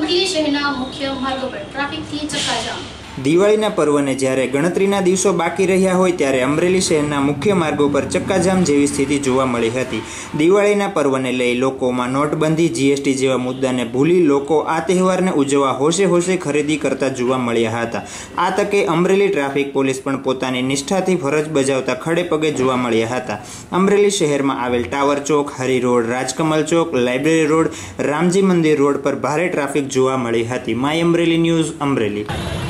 અમરેલી શહેરના મુખ્ય માર્ગો પર ટ્રાફિકથી ચક્કાજામ। દિવાળીના પર્વને જ્યારે ગણતરીના દિવસો બાકી રહ્યા હોય ત્યારે અમરેલી શહેરના મુખ્ય માર્ગો પર ચક્કાજામ જેવી સ્થિતિ જોવા મળી હતી। દિવાળીના પર્વને લઈ લોકોમાં નોટબંધી, જીએસટી જેવા મુદ્દાને ભૂલી લોકો આ તહેવારને ઉજવવા હોશે હોશે ખરીદી કરતા જોવા મળ્યા હતા। આ તકે અમરેલી ટ્રાફિક પોલીસ પણ પોતાની નિષ્ઠાથી ફરજ બજાવતા ખડે પગે જોવા મળ્યા હતા। અમરેલી શહેરમાં આવેલ tower Chowk, Hari road, Rajkamal Chowk, library road, Ramji Mandir road પર ભારે ટ્રાફિક જોવા મળી હતી। My Amreli news, Amreli.